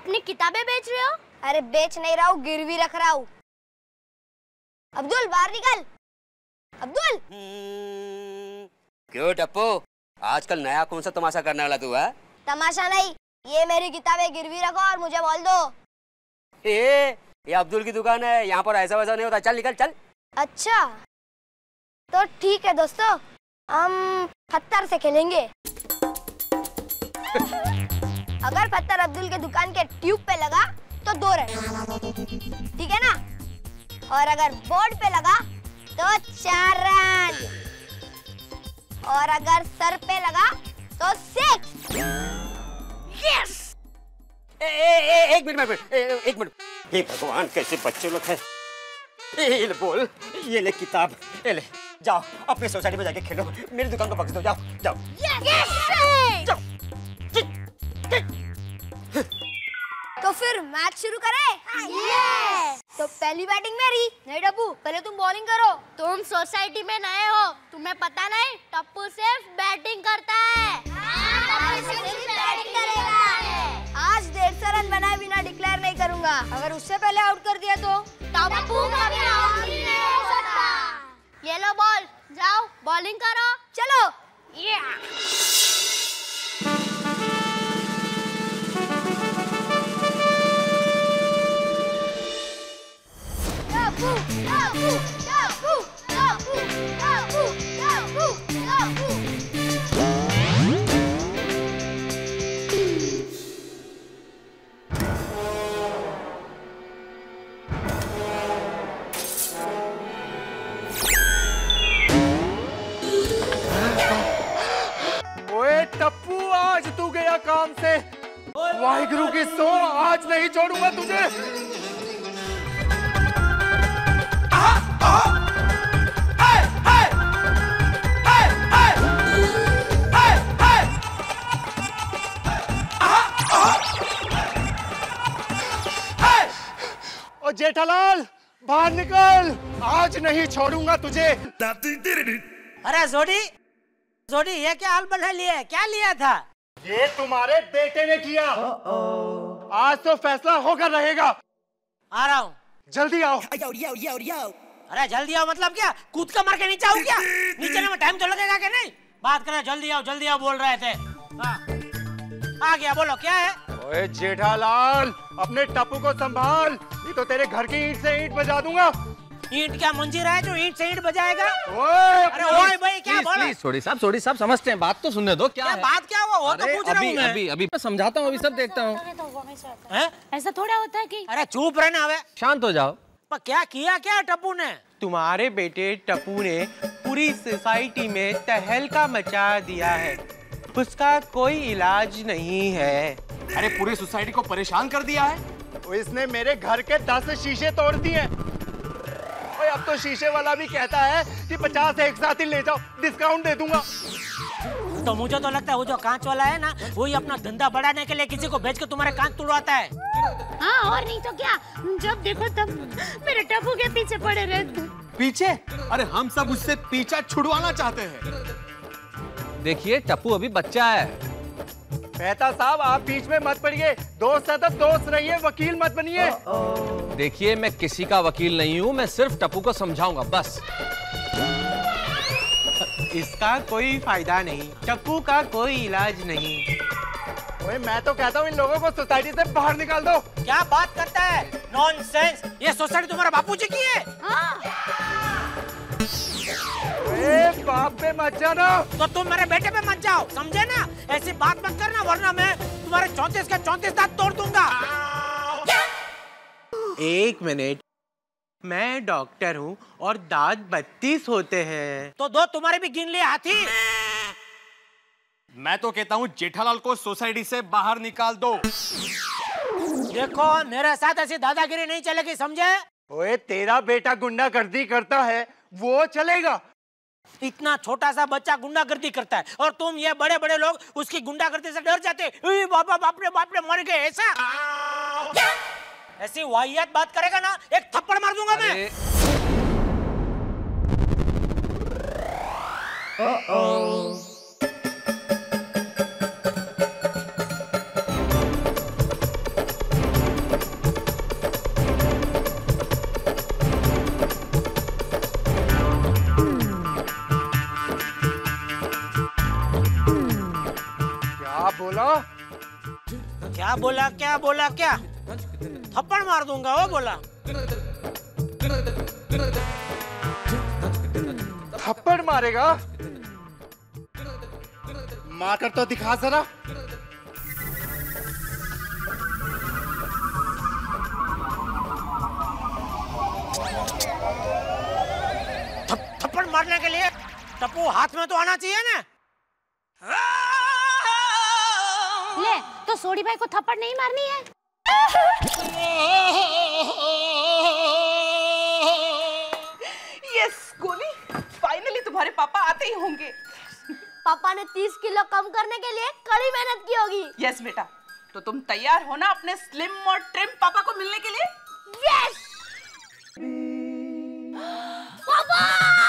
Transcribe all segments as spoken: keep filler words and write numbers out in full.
अपनी किताबें बेच रहे हो? अरे बेच नहीं रहा हूँ, गिरवी रख रहा हूँ। अब्दुल बाहर निकल। अब्दुल। क्यों टप्पू, आजकल नया कौन सा तमाशा करने वाला तू है? तमाशा नहीं, ये मेरी किताबें गिरवी रखो और मुझे बोल दो। ए, ये अब्दुल की दुकान है, यहाँ पर ऐसा वैसा नहीं होता। चल निकल चल। अच्छा तो ठीक है दोस्तों, हम पत्थर से खेलेंगे। अगर पत्थर अब्दुल के दुकान के ट्यूब पे लगा तो दो रन, ठीक है ना? और अगर बोर्ड पे लगा तो चार रन, और अगर सर पे लगा तो सिक्स। यस! ए, ए, ए, एक मिनट मिनट एक मिनट। हे भगवान, कैसे बच्चे लोग हैं। ये ले बोल, ये ले किताब, ये ले। जाओ अपने सोसाइटी में जाके खेलो, मेरी दुकान को बख्श दो। जाओ जाओ। yes! जाओ। तो फिर मैच शुरू करें? yes! तो पहली बैटिंग मेरी। नहीं टप्पू, पहले तुम बॉलिंग करो। तुम सोसाइटी में नए हो, तुम्हें पता नहीं टप्पू सिर्फ बैटिंग करता है। टप्पू सिर्फ बैटिंग करेगा। आज डेढ़ सौ रन बनाए बिना डिक्लेयर नहीं करूंगा। अगर उससे पहले आउट कर दिया तो टप्पू कभी आउट ही नहीं हो सकता। ये लो बॉल, जाओ बॉलिंग करो। चलो। yeah! टप्पू, टप्पू, टप्पू, टप्पू, टप्पू, टप्पू, टप्पू। ओए टप्पू, आज तू गया काम से। वाहिगुरु की सो, आज नहीं छोड़ूंगा तुझे। ओ जेठालाल, बाहर निकल, आज नहीं छोड़ूंगा तुझे। अरे जोड़ी, जोड़ी ये क्या हलबल है लिए? क्या लिया था? ये तुम्हारे बेटे ने किया। आज तो फैसला होकर रहेगा। आ रहा हूँ। जल्दी आओ। अरे जल्दी आओ मतलब क्या? कूद का मार के नीचे आओ क्या? नीचे में टाइम तो लगेगा कि नहीं? बात करें, जल्दी आओ जल्दी आओ बोल रहे थे। हाँ। आ गया, बोलो क्या है? ओए जेठालाल, अपने टप्पू को संभाल, नहीं तो तेरे घर की ईंट से ईंट बजा दूंगा। ईंट क्या मंजीर है जो ईंट से ईंट बजाएगा? ओए अरे ओए भाई क्या बोला? प्लीज सोडी साहब, सोडी साहब समझते हैं, बात तो सुनने दो। क्या, क्या है? बात क्या हुआ? वो तो पूछ रहा हूँ मैं। अभी अभी मैं समझाता हूँ, अभी सब देखता हूँ। ऐसा थोड़ा होता है कि? अरे चुप रहना हवे। शांत हो जाओ। पर क्या किया क्या टप्पू ने? तुम्हारे बेटे टप्पू ने पूरी सोसाइटी में तहलका मचा दिया है। उसका कोई इलाज नहीं है। अरे पूरी सोसाइटी को परेशान कर दिया है। तो इसने मेरे घर के दस शीशे तोड़ दिए। ओए अब तो शीशे वाला भी कहता है कि पचास एक साथ ही ले जाओ, डिस्काउंट दे दूंगा। तो मुझे तो लगता है वो जो कांच वाला है ना, वही अपना धंधा बढ़ाने के लिए किसी को भेज के तुम्हारे कांच तुड़वाता है। हाँ और नहीं तो क्या, जब देखो तब मेरे टप्पू के पीछे पड़े रहते। पीछे? अरे हम सब उससे पीछा छुड़वाना चाहते हैं। देखिए टप्पू अभी बच्चा है। मेहता साहब, आप बीच में मत पड़िए। दोस्त है तो दोस्त रहिए, वकील मत बनिए। देखिए मैं किसी का वकील नहीं हूँ, मैं सिर्फ टप्पू को समझाऊंगा बस। इसका कोई फायदा नहीं, टप्पू का कोई इलाज नहीं। ओए मैं तो कहता हूँ इन लोगों को सोसाइटी से बाहर निकाल दो। क्या बात करता है? नॉनसेंस! ये सोसाइटी तुम्हारा बापूजी की है? ए, बाप पे मत जाना। तो तुम मेरे बेटे पे मत जाओ, समझे ना? ऐसी बात मत करना वरना मैं तुम्हारे चौंतीस के चौंतीस दांत तोड़ दूंगा। एक मिनट, मैं डॉक्टर हूँ और दांत बत्तीस होते हैं। तो दो तुम्हारे भी गिन लिए हाथी। मैं तो कहता हूँ जेठालाल को सोसाइटी से बाहर निकाल दो। देखो मेरे साथ ऐसी दादागिरी नहीं चलेगी, समझे? ओए तेरा बेटा गुंडागर्दी करता है, वो चलेगा? इतना छोटा सा बच्चा गुंडागर्दी करता है और तुम ये बड़े बड़े लोग उसकी गुंडागर्दी से डर जाते। बाबा बाप रे बाप रे मर गए ऐसा? ऐसी वाहियात बात करेगा ना, एक थप्पड़ मार दूंगा मैं। ओ-ओ। क्या बोला क्या बोला क्या? थप्पड़ मार दूंगा वो बोला। थप्पड़ मारेगा? मार कर तो दिखा जरा। थप्पड़ मारने के लिए टप्पू हाथ में तो आना चाहिए ना। ले तो सोडी भाई को थप्पड़ नहीं मारनी है। यस गोली, फाइनली तुम्हारे पापा आते ही होंगे। पापा ने तीस किलो कम करने के लिए कड़ी मेहनत की होगी। यस बेटा, तो तुम तैयार हो ना अपने स्लिम और ट्रिम पापा को मिलने के लिए? Yes papa.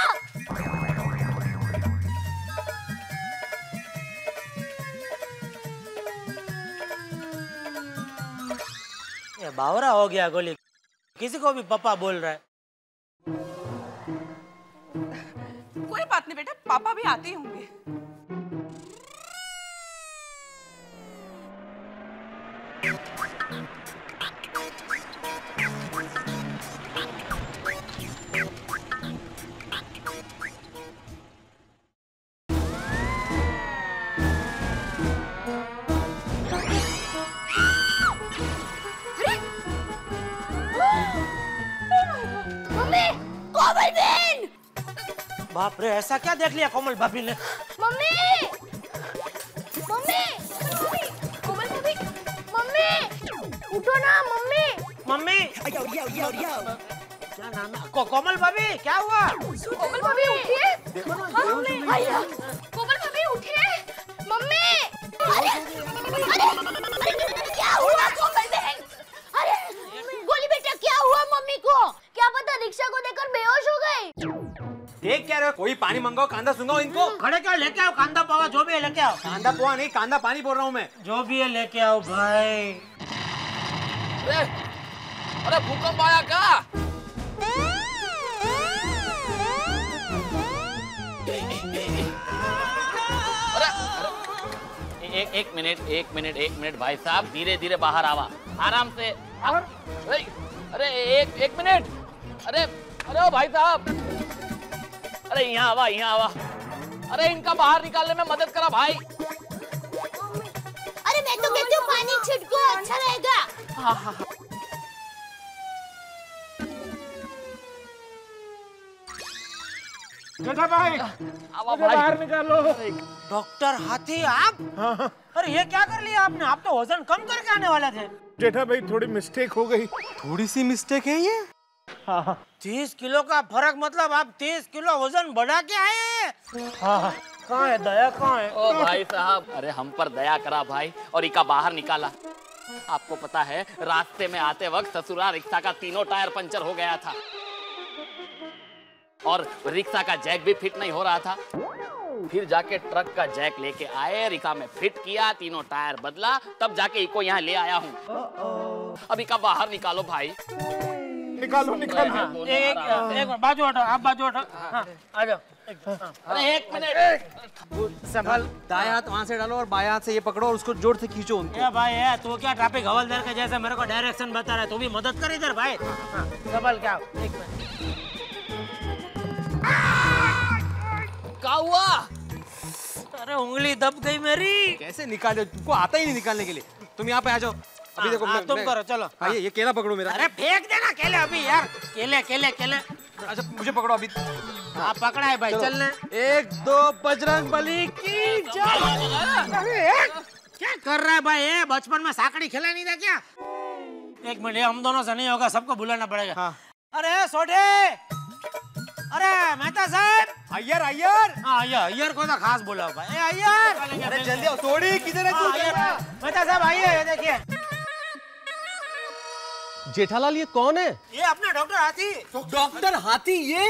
ये बावरा हो गया गोली, किसी को भी पापा बोल रहा है। कोई बात नहीं बेटा, पापा भी आते ही होंगे। बाप रे, ऐसा क्या देख लिया कोमल भाभी ने? मम्मी मम्मी कोमल भाभी, मम्मी उठो ना मम्मी। मम्मी क्या नाम है? को, कोमल भाभी क्या हुआ? कोमल भाभी उठिए। कोमल भाभी उठिए। मम्मी अरे अरे क्या हुआ कोमल बहन? अरे गोली बेटा क्या हुआ मम्मी को? क्या पता रिक्शा को देखकर बेहोश हो गई। देख क्या रहे हो? कोई पानी मंगाओ, कांदा सुंगाओ इनको। खड़े क्या लेके आओ, कांदा पोहा जो भी है लेके आओ। कांदा पोहा नहीं, कांदा पानी बोल रहा हूँ मैं। जो भी है लेके आओ भाई। अरे अरे भूकंप आया क्या? अरे अरे एक एक मिनट एक मिनट एक मिनट भाई साहब, धीरे धीरे बाहर आवा, आराम से। अरे अरे एक एक मिनट, अरे अरे ओ भाई साहब, अरे यहाँ आवा यहाँ आवा, अरे इनका बाहर निकालने में मदद करा भाई। अरे मैं तो कहती हूँ पानी छिड़को, अच्छा रहेगा। हाँ हाँ जेठा भाई, आवा भाई, बाहर निकालो। डॉक्टर हाथी आप? हाँ। अरे ये क्या कर लिया आपने? आप तो वजन कम करके आने वाले थे। जेठा भाई थोड़ी मिस्टेक हो गई। थोड़ी सी मिस्टेक है ये। हाँ। तीस किलो का फर्क, मतलब आप तीस किलो वजन बढ़ा के आए हैं? हाँ। कहाँ है दया, कहाँ है? ओ भाई साहब, अरे हम पर दया करा भाई और इका बाहर निकाला। आपको पता है रास्ते में आते वक्त ससुरा रिक्शा का तीनों टायर पंचर हो गया था और रिक्शा का जैक भी फिट नहीं हो रहा था। फिर जाके ट्रक का जैक लेके आए, रिक्शा में फिट किया, तीनों टायर बदला, तब जाके इको यहाँ ले आया हूँ। अब इका बाहर निकालो भाई। निकालो निकालो। हाँ, एक एक बाजू हटो, आप बाजू हटो। हाँ, आ जाओ। अरे एक मिनट, संभाल। दायां हाथ वहां से डालो और बायां हाथ से ये पकड़ो और उसको जोर से खींचो उनको। ये भाई है, तू क्या ट्रैफिक हवलदार के जैसे मेरे को डायरेक्शन बता रहा है? तू भी मदद कर इधर भाई। हाँ, संभाल क्या? एक मिनट। क्या हुआ? अरे उंगली दब गई मेरी। कैसे निकालो? तुमको आता ही नहीं निकालने के लिए। तुम यहाँ पे आ जाओ। अभी देखो हाँ, मैं, तुम मैं, करो, चलो। हाँ, ये, ये केला पकड़ो मेरा। अरे फेंक देना केले अभी यार, केले केले केले। अच्छा मुझे पकड़ो अभी। हाँ पकड़ा है भाई, चलने। एक दो बजरंग बली की जय। अरे क्या कर रहा है भाई? ये बचपन में साकड़ी खेला नहीं था क्या? एक मिनट, हम दोनों से नहीं होगा, सबको बुलाना पड़ेगा। हाँ। अरे सोडे, अरे मेहता साहब। अय्यर अय्यर। हाँ अय्यर, अय्यर को तो खास बोला भाई। अय्यर अरे जल्दी आओ। सोडी किधर है तू? मेहता साहब आइए, ये देखिए। जेठालाल ये कौन है? ये अपना डॉक्टर हाथी। डॉक्टर हाथी ये?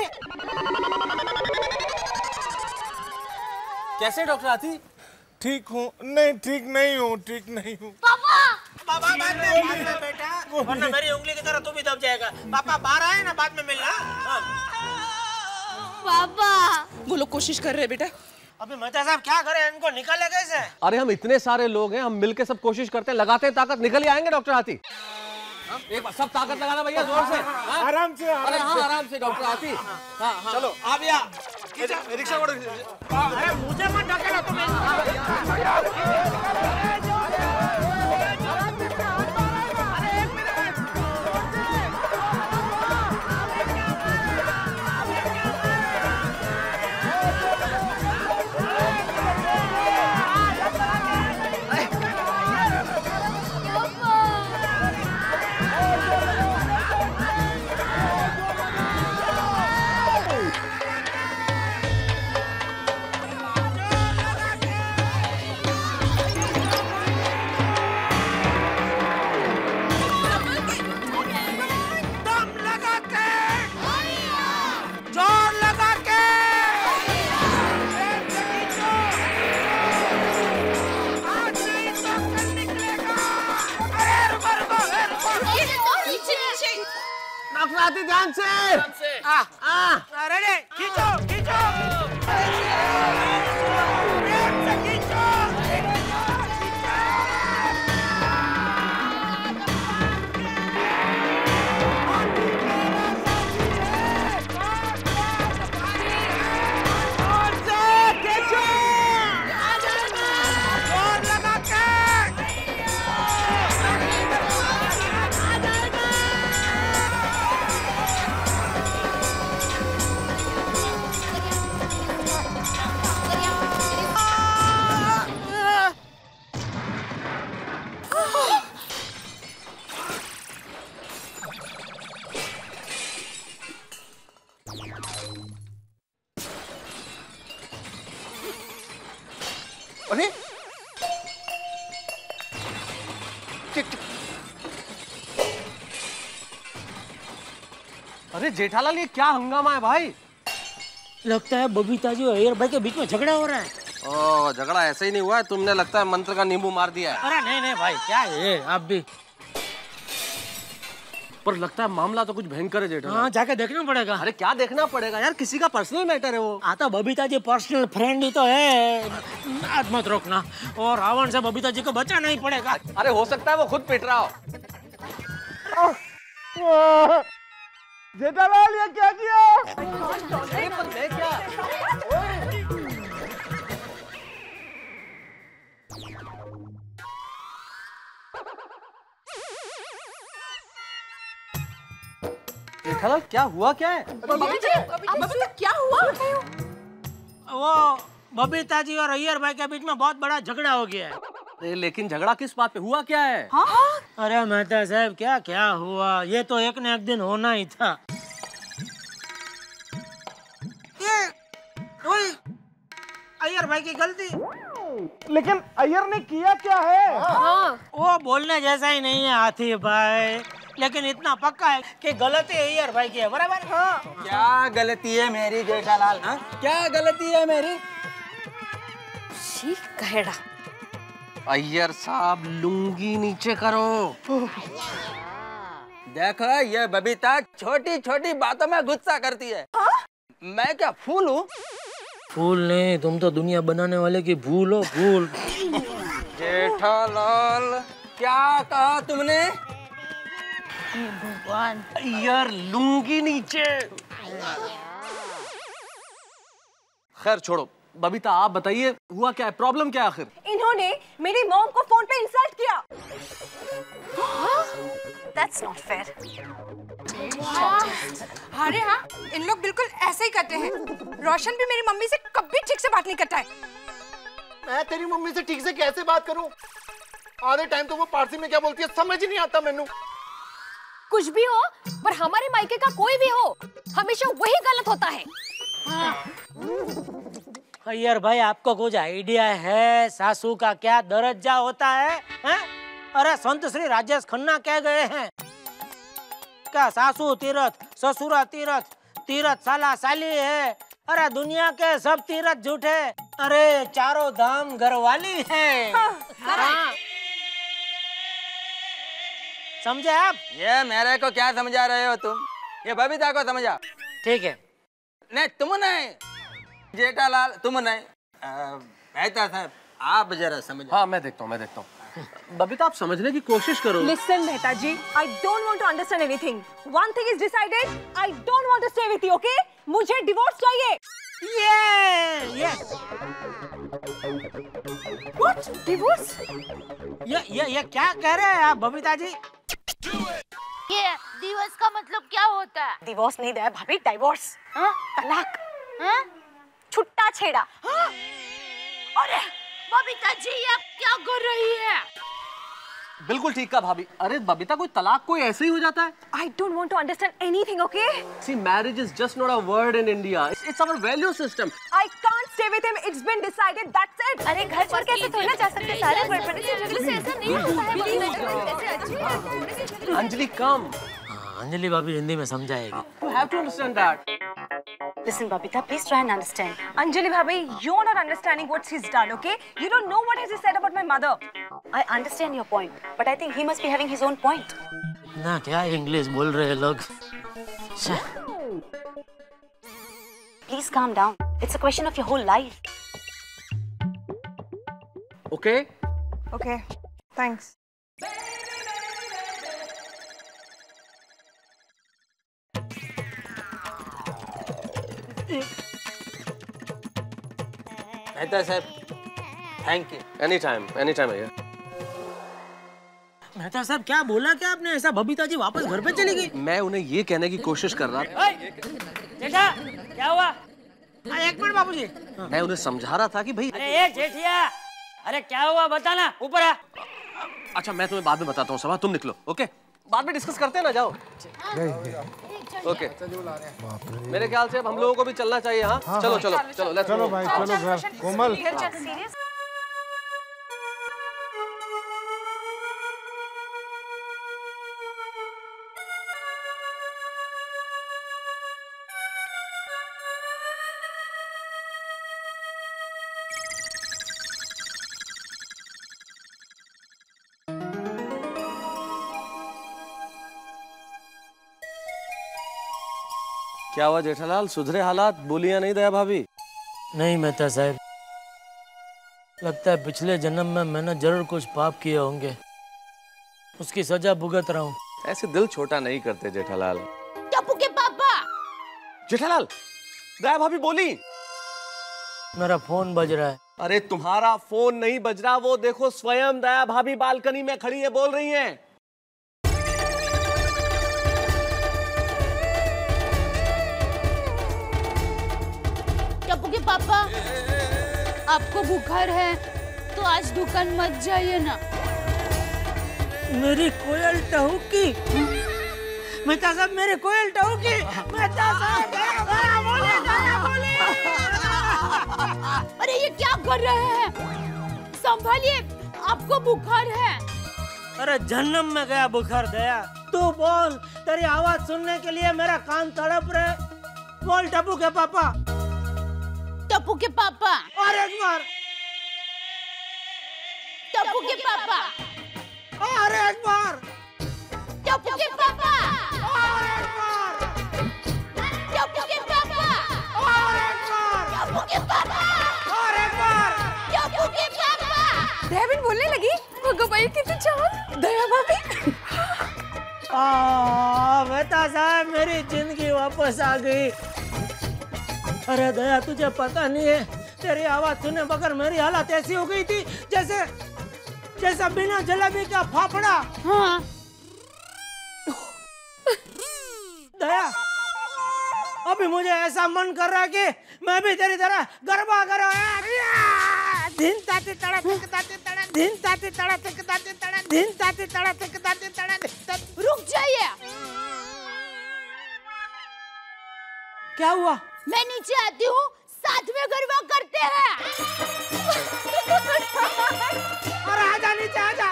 कैसे डॉक्टर हाथी? ठीक हूँ? नहीं ठीक नहीं हूँ, ठीक नहीं हूँ। पापा पापा बाद में, बाद में बेटा, वरना मेरी उंगली की तरह तू भी दब जाएगा। पापा बाहर आए ना, बाद में मिलना। हाँ। पापा वो लोग कोशिश कर रहे हैं बेटा, अभी मेहता साहब क्या करें, इनको निकाले कैसे? अरे हम इतने सारे लोग हैं, हम मिलके सब कोशिश करते हैं, लगाते हैं ताकत, निकल ही आएंगे डॉक्टर हाथी। एक बार सब ताकत लगाना भैया, जोर से। आराम से अरे हाँ आराम से डॉक्टर हाथी। हाँ हाँ चलो आप या रिक्शा को अरे मुझे मत ढकेलो तुम। डॉक्टर ध्यान से। आ, आ, रेडी, खींचो, खींचो। खींचो। अरे अरे जेठालाल ये क्या हंगामा है भाई? लगता है बबीता जी और अय्यर भाई के बीच में झगड़ा हो रहा है। ओ झगड़ा ऐसे ही नहीं हुआ है, तुमने लगता है मंत्र का नींबू मार दिया है। अरे नहीं नहीं भाई, क्या है आप भी। पर लगता है मामला तो कुछ भयंकर है जेठालाल। हाँ जाके देखना पड़ेगा। अरे क्या देखना पड़ेगा यार, किसी का पर्सनल मैटर है वो। आता बबीता जी पर्सनल फ्रेंड ही तो है, हाथ मत रोकना। और रावण से बबीता जी को बचाना ही पड़ेगा। अरे हो सकता है वो खुद पिट रहा हो। जेठालाल ये क्या किया? अरे पर मैं क्या? जेठालाल क्या हुआ, क्या है? बबीता क्या हुआ? वो बबीता जी और अय्यर भाई के बीच में बहुत बड़ा झगड़ा हो गया है। अरे लेकिन झगड़ा किस बात पे हुआ, क्या है? हाँ? अरे मेहता साहब क्या क्या हुआ, ये तो एक न एक दिन होना ही था। ये वही अय्यर भाई की गलती। लेकिन अय्यर ने किया क्या है? हाँ। वो बोलने जैसा ही नहीं है हाथी भाई, लेकिन इतना पक्का है कि गलती अय्यर भाई की है, बराबर? हाँ। क्या गलती है मेरी जेठालाल? हाँ क्या गलती है मेरी? कहेड़ा अय्यर साहब लुंगी नीचे करो। देखो ये बबीता छोटी छोटी बातों में गुस्सा करती है। हाँ? मैं क्या फूल हूँ? फूल नहीं, तुम तो दुनिया बनाने वाले की भूल हो, भूल। जेठालाल क्या कहा तुमने? भगवान। अय्यर लुंगी नीचे। खैर छोड़ो, बबीता आप बताइए हुआ क्या है, प्रॉब्लम क्या है आखिर? इन्होंने मेरी मॉम को फोन पे इंसल्ट किया। That's not fair. अरे हाँ, इन लोग बिल्कुल ऐसे ही करते हैं। रोशन भी मेरी मम्मी से कभी ठीक से बात नहीं करता है। मैं तेरी मम्मी से ठीक से कैसे बात करूं? आधे टाइम तो वो पारसी में क्या बोलती है समझ ही नहीं आता मैनू। कुछ भी हो, पर हमारे मायके का कोई भी हो, हमेशा वही गलत होता है। अय्यर भाई आपको कुछ आइडिया है सासू का क्या दर्जा होता है, है? अरे संत श्री राजेश खन्ना कह गए हैं क्या सासू तीरथ ससुरा तीरथ, तीरथ साला साली है। अरे दुनिया के सब तीरथ झूठे, अरे चारों धाम घरवाली है। हाँ। समझे आप? ये मेरे को क्या समझा रहे हो तुम? ये बबीता को समझा। ठीक है। नहीं तुम नहीं जेठालाल, तुम नहीं, मेहता साहब आप जरा समझ। हाँ मैं देखता हूँ मैं देखता हूँ। बबीता आप समझने की कोशिश करो। Listen Mehta ji, I don't want to understand anything. One thing is decided, I don't want to stay with you, okay? मुझे डिवोर्स चाहिए। ये ये What? डिवोर्स? ये ये ये क्या कह रहे हैं आप बबीता जी? ये दिवस का मतलब क्या होता है? डिवोर्स नहीं दया भाभी, डाइवोर्स। हाँ? तलाक। हाँ? छुट्टा छेड़ा। हाँ? अरे बबीता जी ये क्या कर रही है? बिल्कुल ठीक कहा भाभी। अरे बबीता कोई तलाक कोई ऐसे ही हो जाता है? I don't want to understand anything, okay? See, marriage is just not a word in India. It's, it's our value system. I can't stay with him. It's been decided. That's it. अरे घर छोड़ के ऐसे थोड़ी ना जा सकते, सारे बड़े-बड़े से झगड़े से ऐसा नहीं होता है। अंजलि कम। अंजलि भाभी हिंदी में समझाएगी। You have to understand that. Listen, Babita, please try and understand. Anjali bhabhi, you're not understanding what he's done, okay? You don't know what has he said about my mother. I understand your point, but I think he must be having his own point. ना क्या English बोल रहे हैं लोग? Please calm down. It's a question of your whole life. Okay? Okay, thanks. Mehta साहब thank you. Any time any time भैया। मेहता साहब क्या बोला क्या आपने? ऐसा बबीता जी वापस घर पे चली गई? मैं उन्हें ये कहने की कोशिश कर रहा था। जेठा क्या हुआ? अरे एक मिनट बाबूजी। मैं उन्हें समझा रहा था कि भाई। अरे ये जेठिया, अरे क्या हुआ बताना, ऊपर आ। अच्छा मैं तुम्हें बाद में बताता हूँ, सभा तुम निकलो, ओके? बाद में डिस्कस करते हैं ना, जाओ। ओके मेरे ख्याल से अब हम लोगों को भी चलना चाहिए। हाँ, हाँ चलो चलो चलो लेट्स चलो भाई चलो घर। कोमल क्या हुआ जेठालाल, सुधरे हालात? बोलियां नहीं दया भाभी? नहीं मेहता साहब, लगता है पिछले जन्म में मैंने जरूर कुछ पाप किए होंगे, उसकी सजा भुगत रहा हूँ। ऐसे दिल छोटा नहीं करते जेठालाल। टप्पू के पापा। जेठालाल, दया भाभी बोली। मेरा फोन बज रहा है। अरे तुम्हारा फोन नहीं बज रहा, वो देखो स्वयं दया भाभी बालकनी में खड़ी है, बोल रही हैं। टप्पू के पापा, आपको बुखार है तो आज दुकान मत जाइए ना। मेरी कोयल टहूकी, मेहता साहब मेरी कोयल टहूकी, मेहता साहब बोले बोले। अरे ये क्या कर रहे हैं? संभालिए, आपको बुखार है। अरे जन्म में गया बुखार दया। तू बोल, तेरी आवाज सुनने के लिए मेरा कान तड़प रहे। बोल टप्पू के पापा। टप्पू के पापा। और एक बार। टप्पू के पापा। और एक बार। टप्पू के पापा। और एक बार। टप्पू के पापा। और एक बार। टप्पू के पापा। और एक बार। टप्पू के पापा। दयाबेन बोलने लगी, भगवान कितनी चाह। दया भाभी। आ, मेहता साहब मेरी जिंदगी वापस आ गई। अरे दया तुझे पता नहीं है, तेरी आवाज सुने बगैर मेरी हालत ऐसी हो गई थी जैसे जैसा बिना जलेबी का फाफड़ा। हाँ। दया अभी मुझे ऐसा मन कर रहा है कि मैं भी तेरी तरह गरबा करो। दिन ताती तड़ा तिक ताती तड़ा, दिन ताती तड़ा तिक ताती तड़ा, दिन ताती तड़ा तिक ताती तड़ा। रुक जाइए। क्या हुआ? मैं नीचे आती हूँ, साथ में गरबा करते हैं। अरे आजा नीचे आजा।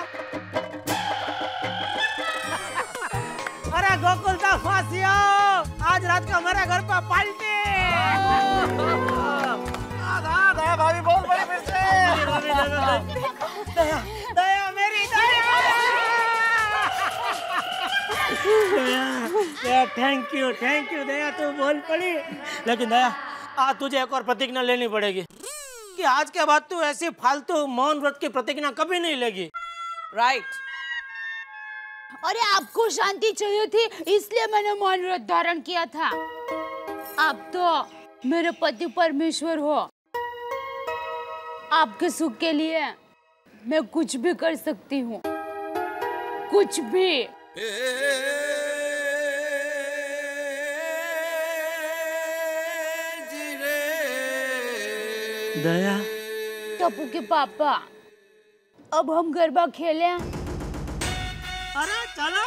अरे गोकुल का फासियो, आज रात का मेरा घर पर पार्टी। दया भाभी बोल बड़ी फिर से। दया, दया मेरी Daya. Daya thank you thank you Daya, तू बोल पड़ी। लेकिन दया आज तुझे एक और प्रतिज्ञा लेनी पड़ेगी। कि आज के बाद तू ऐसी फालतू मौन व्रत की प्रतिज्ञा कभी नहीं लेगी। राइट। अरे आपको शांति चाहिए थी इसलिए मैंने मौन व्रत धारण किया था। आप तो मेरे पति परमेश्वर हो। आपके सुख के लिए मैं कुछ भी कर सकती हूँ, कुछ भी। दया। टप्पू के पापा, अब हम गरबा खेलें? अरे चलो।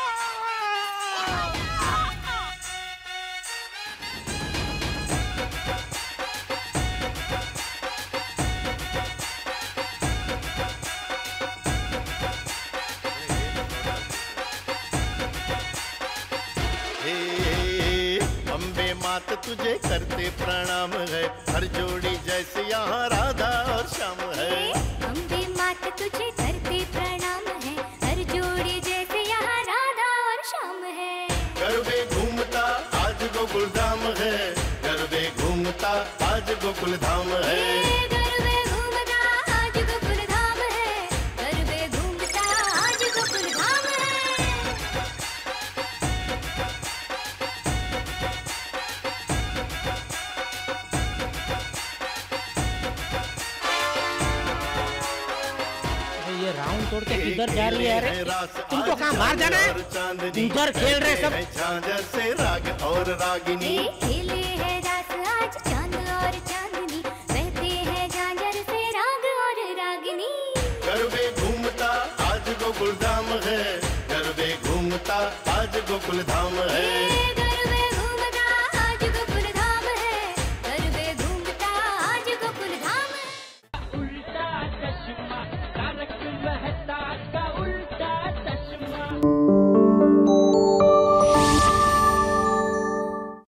अम्बे मात तुझे करते प्रणाम है, हर जोड़ी जैसे यहाँ राधा और श्याम है। अम्बे मात तुझे करते प्रणाम है, हर जोड़ी जैसे यहाँ राधा और श्याम है। गरबे घूमता आज गोकुल धाम है, गरबे घूमता आज गोकुल धाम है। गरबे घूमता आज गोकुल धाम है, गरबे घूमता आज गोकुल धाम है। ये राउंड तोड़ के किधर जा रही है? अरे तुमको कहाँ बाहर जाना है? उधर खेल रहे सब। झांझर से राग और रागिनी खेले है रास आज चांद और चांदनी, बहते हैं झांझर से राग और रागिनी। गरबे घूमता आज गोकुल धाम है, गरबे घूमता आज गोकुल धाम है।